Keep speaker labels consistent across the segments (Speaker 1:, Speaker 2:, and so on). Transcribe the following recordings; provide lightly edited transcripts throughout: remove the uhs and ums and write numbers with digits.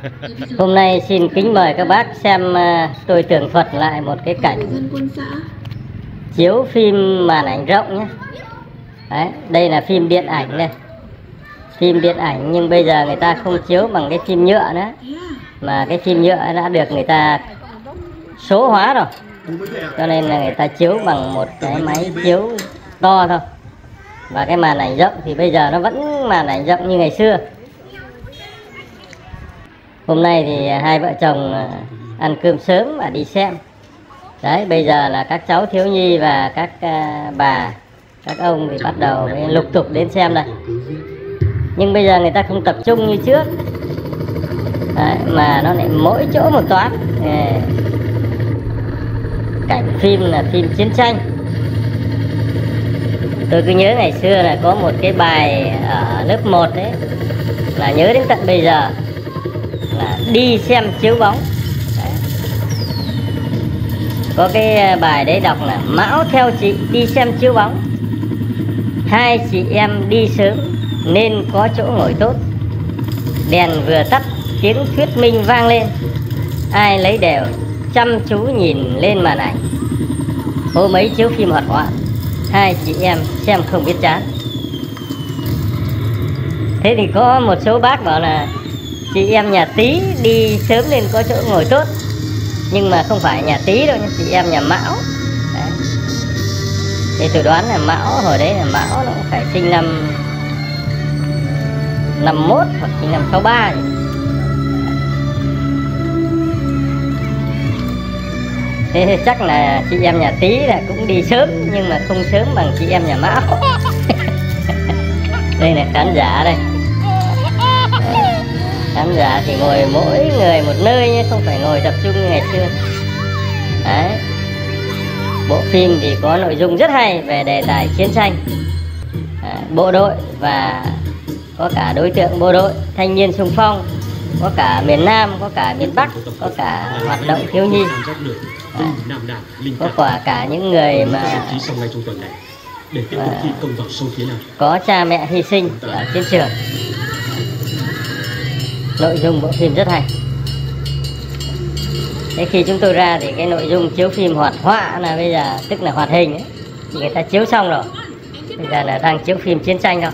Speaker 1: Hôm nay xin kính mời các bác xem tôi tường thuật lại một cái cảnh chiếu phim màn ảnh rộng nhé. Đấy, đây là phim điện ảnh này. Phim điện ảnh nhưng bây giờ người ta không chiếu bằng cái phim nhựa nữa, mà cái phim nhựa đã được người ta số hóa rồi, cho nên là người ta chiếu bằng một cái máy chiếu to thôi. Và cái màn ảnh rộng thì bây giờ nó vẫn màn ảnh rộng như ngày xưa. Hôm nay thì hai vợ chồng ăn cơm sớm và đi xem. Đấy, bây giờ là các cháu thiếu nhi và các bà, các ông thì bắt đầu lục tục đến xem đây. Nhưng bây giờ người ta không tập trung như trước. Đấy, mà nó lại mỗi chỗ một toán. Cảnh phim là phim chiến tranh. Tôi cứ nhớ ngày xưa là có một cái bài ở lớp 1 đấy, là nhớ đến tận bây giờ, là đi xem chiếu bóng. Đấy. Có cái bài đấy đọc là: Mão theo chị đi xem chiếu bóng, hai chị em đi sớm nên có chỗ ngồi tốt. Đèn vừa tắt tiếng thuyết minh vang lên, ai lấy đều chăm chú nhìn lên màn ảnh. Hôm ấy chiếu phim hoạt họa, hai chị em xem không biết chán. Thế thì có một số bác bảo là chị em nhà Tý đi sớm nên có chỗ ngồi tốt. Nhưng mà không phải nhà Tý đâu, chị em nhà Mão. Đấy. Thì tôi đoán là Mão hồi đấy là Mão nó phải sinh năm 51 hoặc sinh năm 63. Thế chắc là chị em nhà Tý là cũng đi sớm, nhưng mà không sớm bằng chị em nhà Mão. Đây là khán giả đây. Đấy. Khán giả thì ngồi mỗi người một nơi nhé, không phải ngồi tập trung như ngày xưa. Đấy. Bộ phim thì có nội dung rất hay về đề tài chiến tranh, bộ đội, và có cả đối tượng bộ đội, thanh niên xung phong, có cả miền Nam, có cả miền Bắc, có cả hoạt động thiếu nhi. Có cả những người mà có cha mẹ hy sinh ở chiến trường. Nội dung bộ phim rất hay. Thế khi chúng tôi ra thì cái nội dung chiếu phim hoạt họa là bây giờ tức là hoạt hình ấy, thì người ta chiếu xong rồi. Bây giờ là đang chiếu phim chiến tranh thôi.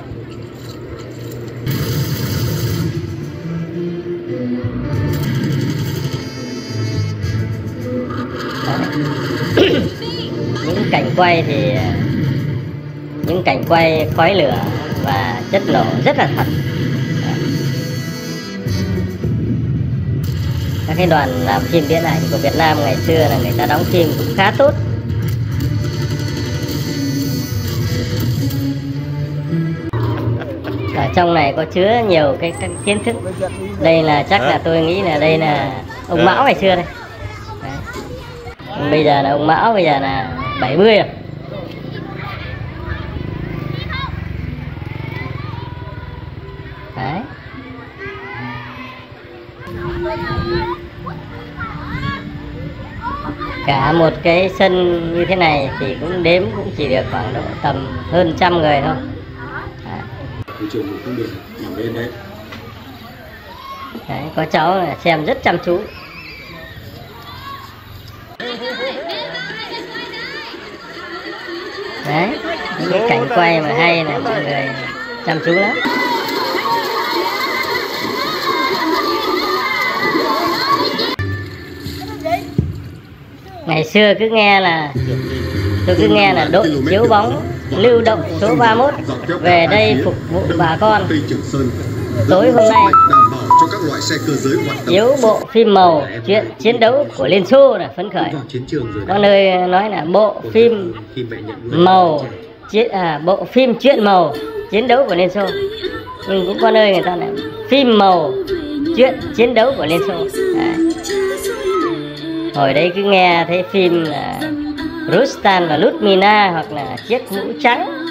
Speaker 1: Những cảnh quay thì những cảnh quay khói lửa và chất nổ rất là thật. Các cái đoàn làm phim điện ảnh của Việt Nam ngày xưa là người ta đóng phim cũng khá tốt. Ở trong này có chứa nhiều cái kiến thức. Đây là chắc là tôi nghĩ là đây là ông Mão ngày xưa đây. Bây giờ là ông Mão, bây giờ là 70 rồi. Đấy. Cả một cái sân như thế này thì cũng đếm cũng chỉ được khoảng độ tầm hơn 100 người thôi. Đấy, có cháu là xem rất chăm chú. Đấy, những cái cảnh quay mà hay là mọi người chăm chú lắm. Ngày xưa cứ nghe là tôi cứ nghe là đội chiếu bóng lưu động số 31 về đây phục vụ bà con. Tối hôm nay chiếu bộ phim màu chuyện chiến đấu của Liên Xô là phấn khởi. Có nơi nói là bộ phim màu bộ phim chuyện màu chiến đấu của Liên Xô. Nhưng cũng có nơi người ta là phim màu chuyện chiến đấu của Liên Xô. Hồi đấy cứ nghe thấy phim là Rustan và Ludmila, hoặc là Chiếc mũ trắng,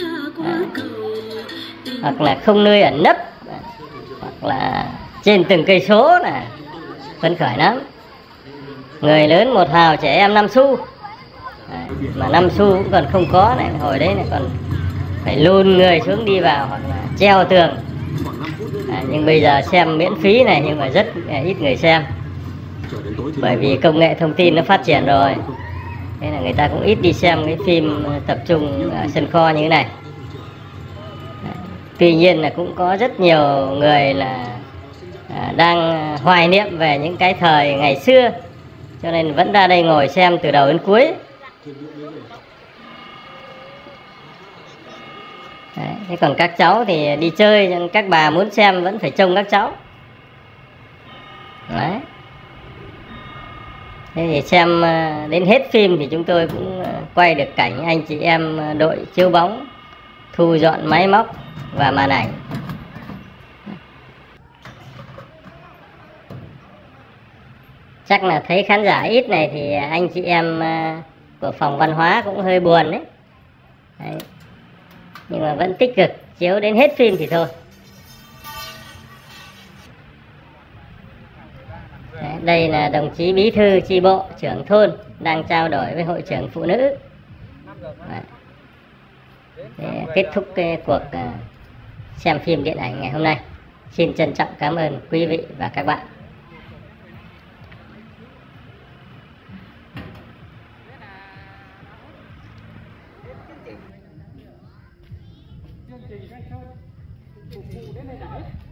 Speaker 1: hoặc là Không nơi ẩn nấp, hoặc là Trên từng cây số là phấn khởi lắm. Người lớn một hào, trẻ em 5 xu. Mà 5 xu cũng còn không có này, hồi đấy là còn phải lùn người xuống đi vào hoặc là treo tường. Nhưng bây giờ xem miễn phí này nhưng mà rất ít người xem, bởi vì công nghệ thông tin nó phát triển rồi, thế là người ta cũng ít đi xem cái phim tập trung ở sân kho như thế này. Tuy nhiên là cũng có rất nhiều người là đang hoài niệm về những cái thời ngày xưa, cho nên vẫn ra đây ngồi xem từ đầu đến cuối. Đấy, thế còn các cháu thì đi chơi, nhưng các bà muốn xem vẫn phải trông các cháu. Đấy. Thế thì xem đến hết phim thì chúng tôi cũng quay được cảnh anh chị em đội chiếu bóng thu dọn máy móc và màn ảnh. Chắc là thấy khán giả ít này thì anh chị em của phòng văn hóa cũng hơi buồn đấy. Đấy. Nhưng mà vẫn tích cực chiếu đến hết phim thì thôi. Đấy, đây là đồng chí bí thư chi bộ trưởng thôn đang trao đổi với hội trưởng phụ nữ. Đấy. Để kết thúc cái cuộc xem phim điện ảnh ngày hôm nay. Xin trân trọng cảm ơn quý vị và các bạn.
Speaker 2: Chương trình cách phục vụ đến đây đấy.